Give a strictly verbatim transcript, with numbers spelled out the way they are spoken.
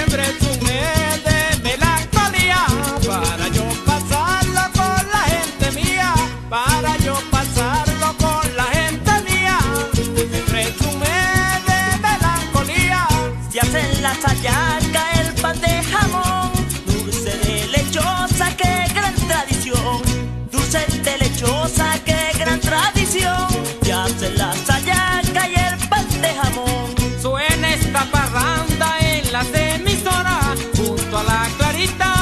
presume de melancolía, para yo pasarlo con la gente mía, para yo pasarlo con la gente mía. Me presume de melancolía. Se hacen las hallacas, el pan de jamón, dulce de lechosa, qué gran tradición. Dulce de lechosa, qué gran tradición. Se hacen las hallacas y el pan de jamón. Suena esta parranda en las emisoras junto a la Clarita.